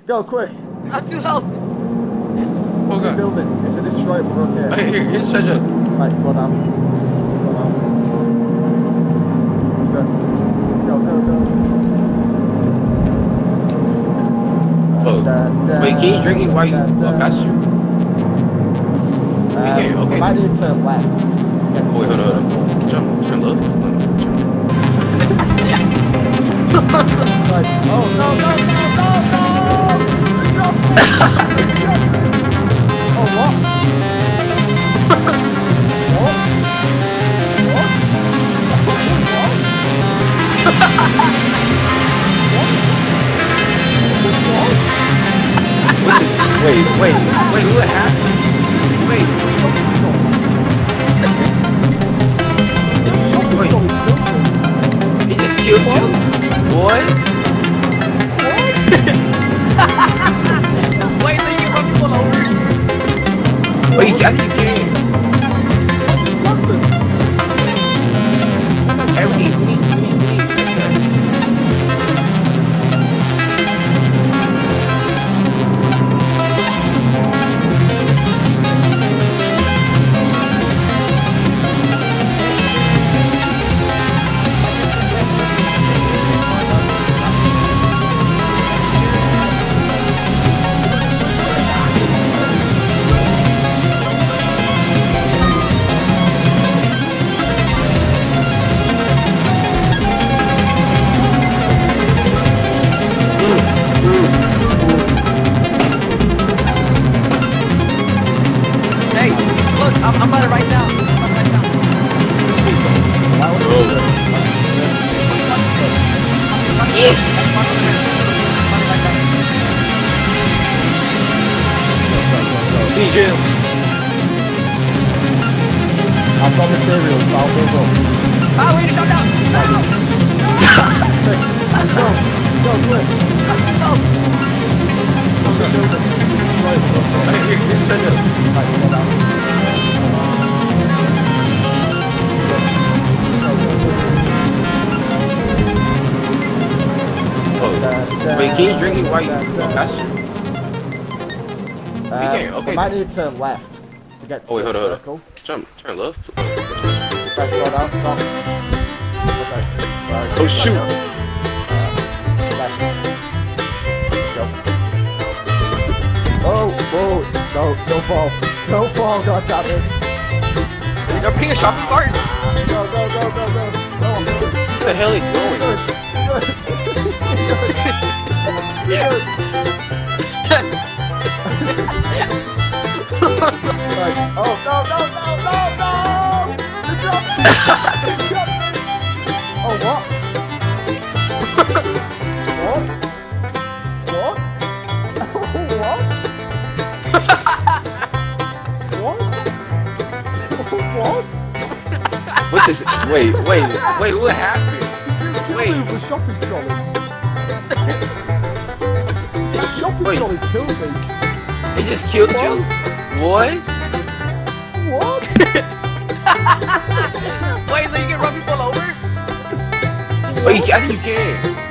Go, quick. I'm too help. Oh god. Build it. If they destroy it, we're okay. Right, here's treasure. Right, slow down. Slow down. Go. Wait, can you drink it while you pass you? Okay. We might need to turn left. Wait, hold on. Turn left. Right. Oh, no. Oh, what? Wait, what happened? Wait. He just killed you? What? Wait, so you can run people over? Wait, I think you can. I'm about to write down. I've got materials, I'll build up. Ah, we need to shut down! Go, quick! Wait, can you drink it while you pass you? We might need to turn left to get to the circle. Turn left. Right, slow down, stop. Okay. Right. Oh shoot! Left. Let's go. Oh, whoa! No, don't fall! Don't fall! God damn it! They're putting a shopping cart. Go! No, I'm good. Where the hell are you going? Good. Right. Oh no! You dropped me! Oh what? What? What is? Wait, what happened? Wait, the shopping trolley. The shopping trolley killed me. He just killed you? What? What? Wait, so you can run people over? Wait, I think you can.